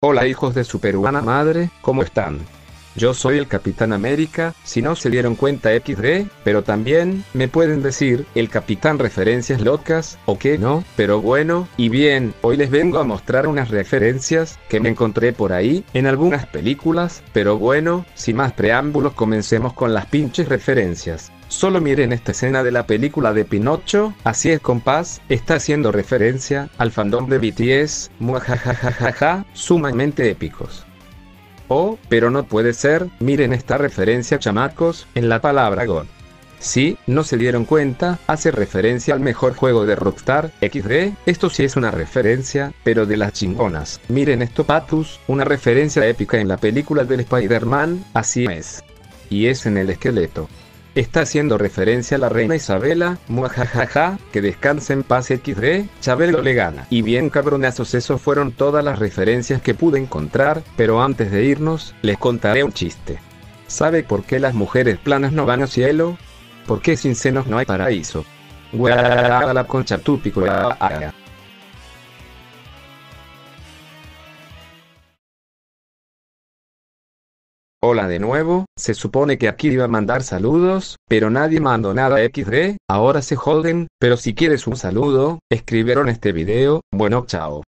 Hola hijos de su peruana madre, ¿cómo están? Yo soy el Capitán América, si no se dieron cuenta XD, pero también, me pueden decir, el Capitán Referencias Locas, o qué no, pero bueno, y bien, hoy les vengo a mostrar unas referencias, que me encontré por ahí, en algunas películas, pero bueno, sin más preámbulos comencemos con las pinches referencias. Solo miren esta escena de la película de Pinocho, así es compás, está haciendo referencia al fandom de BTS, muajajajajaja, sumamente épicos. Oh, pero no puede ser, miren esta referencia chamacos, en la palabra God. Sí, no se dieron cuenta, hace referencia al mejor juego de Rockstar, XD, esto sí es una referencia, pero de las chingonas. Miren esto patus, una referencia épica en la película del Spider-Man, así es. Y es en el esqueleto. Está haciendo referencia a la reina Isabela, muajajaja, que descanse en paz XD, Chabelo le gana. Y bien cabronazos, eso fueron todas las referencias que pude encontrar, pero antes de irnos, les contaré un chiste. ¿Sabe por qué las mujeres planas no van al cielo? Porque sin senos no hay paraíso. Guarda la concha tu pico. Hola de nuevo, se supone que aquí iba a mandar saludos, pero nadie mandó nada XD, ahora se joden, pero si quieres un saludo, escribieron este video, bueno chao.